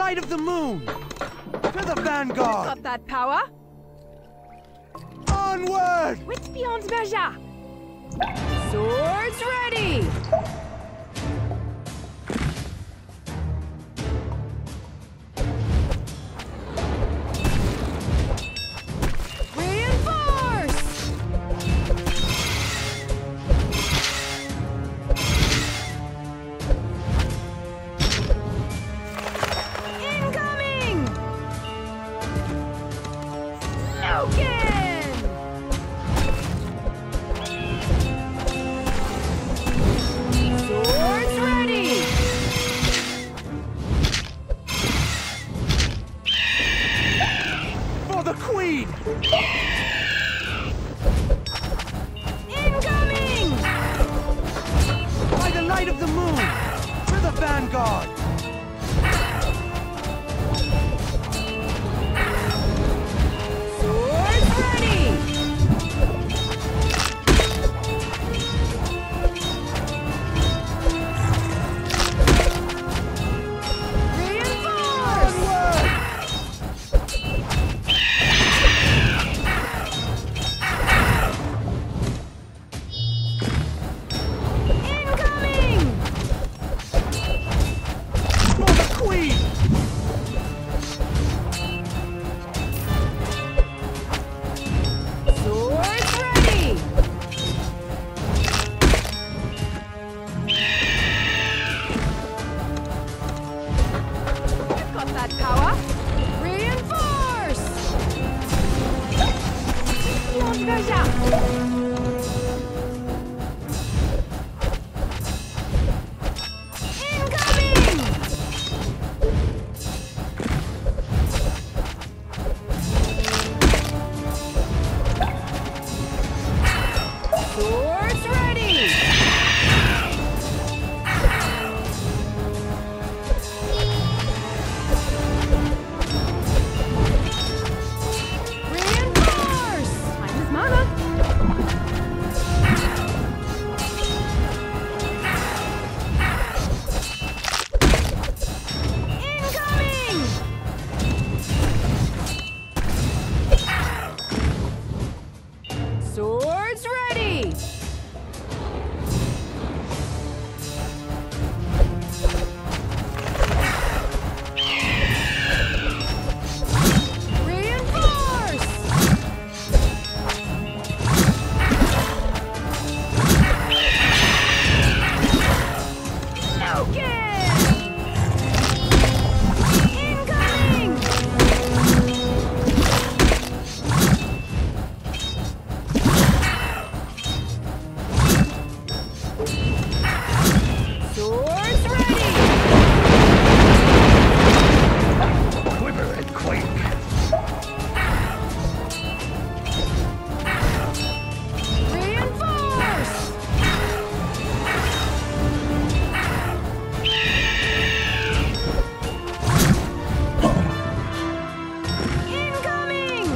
light of the moon! To the vanguard! Got that power? Onward! What's beyond measure? Swords ready! Reinforce! Incoming! Logan! Swords ready! For the Queen! Incoming! By the light of the moon! To the vanguard! Swords ready! Reinforce! Incoming! For the Queen! Swords ready! You've got that power. Reinforce! Beyond measure! Incoming! Swords ready! Reinforce! Time is mana. Incoming! Swords ready! Reinforce! Logan! Incoming! Swords ready! Quiver and quake! Reinforce! Incoming!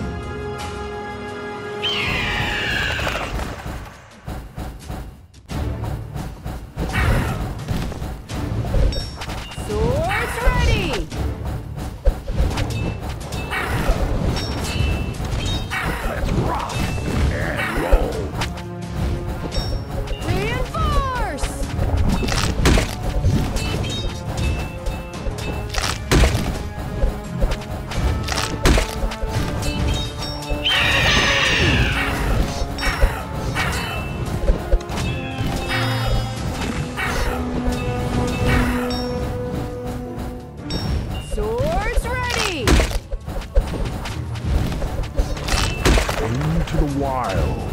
Swords ready! Let's rock and roll! Reinforce! Swords ready! Into the wild!